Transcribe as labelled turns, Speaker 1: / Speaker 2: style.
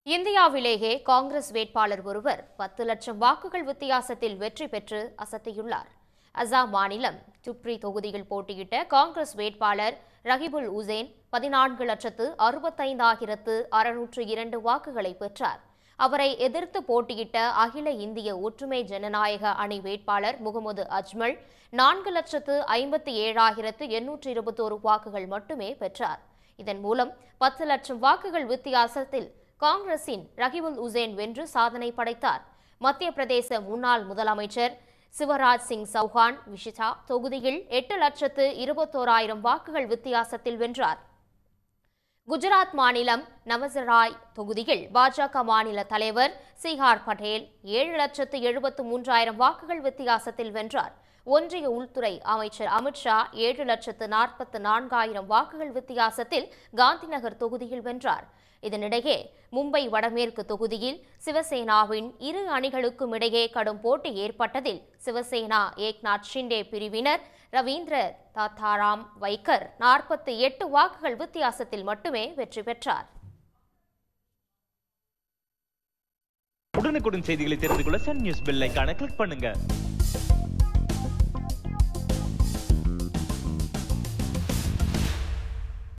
Speaker 1: இந்தியாவிலேயே காங்கிரஸ் வேட்பாளர் ஒருவர் 10 லட்சம் வாக்குகள் வித்தியாசத்தில் வெற்றி பெற்று அசத்தியுள்ளார். அசாம் மாநிலம் துப்ரி தொகுதியில் போட்டியிட்ட காங்கிரஸ் வேட்பாளர் ரஹிபுல் உசேன் 14,65,602 வாக்குகளை பெற்றார். அவரை எதிர்த்து போட்டியிட்ட அகில இந்திய ஒற்றுமை ஜனநாயக அணி வேட்பாளர் முகமது அஜ்மல் 4,57,821 வாக்குகள் மட்டுமே பெற்றார். இதன் மூலம் 10 லட்சம் வாக்குகள் வித்தியாசத்தில் காங்கிரசின் ரஹிபுல் உசேன் வென்று சாதனை படைத்தார். மத்திய பிரதேச முன்னாள் முதலமைச்சர் சிவராஜ் சிங் சௌஹான் விஷிதா தொகுதியில் 8,21,000 வாக்குகள் வித்தியாசத்தில் வென்றார். குஜராத் மாநிலம் நவசராய் தொகுதியில் பாஜக மாநில தலைவர் சிஹார் பட்டேல் 7,73,000 வாக்குகள் வித்தியாசத்தில் வென்றார். ஒன்றிய உள்துறை அமைச்சர் அமித்ஷா 7,44,000 வாக்குகள் வித்தியாசத்தில் காந்திநகர் தொகுதியில் வென்றார். இதனிடையே மும்பை வடமேற்கு தொகுதியில் சிவசேனாவின் இரு அணிகளுக்கும் இடையே கடும் போட்டி ஏற்பட்டதில் சிவசேனா ஏக்நாத் ஷிண்டே பிரிவினர் ரவீந்திர தாத்தாராம் வைக்கர் 48 வாக்குகள் வித்தியாசத்தில் மட்டுமே வெற்றி பெற்றார்.
Speaker 2: உடனுக்குடன் செய்திகளை தெரிந்து கொள்ள சன் நியூஸ் பெல் ஐகானை கிளிக் பண்ணுங்க.